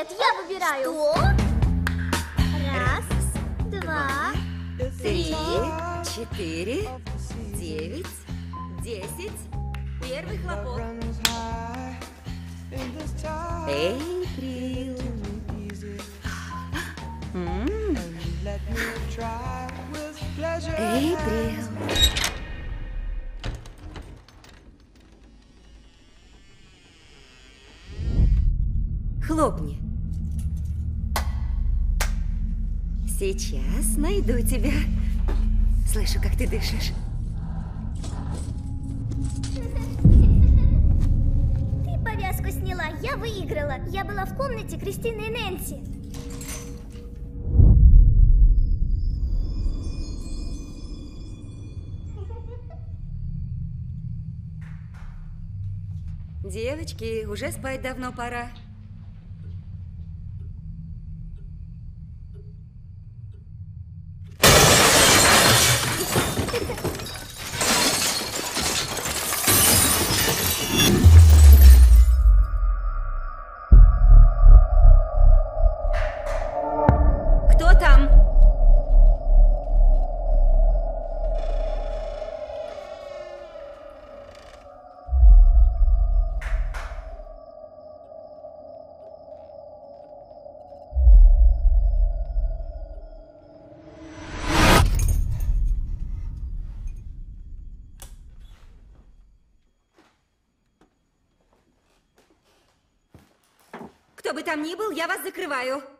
Нет, я выбираю. Что? Раз, два, 3, 4, 9, 10. Первый хлопок. Эйприл. Эйприл. Хлопни. Сейчас найду тебя. Слышу, как ты дышишь. Ты повязку сняла, я выиграла. Я была в комнате Кристины и Нэнси. Девочки, уже спать давно пора. Кто там? Кто бы там ни был, я вас закрываю.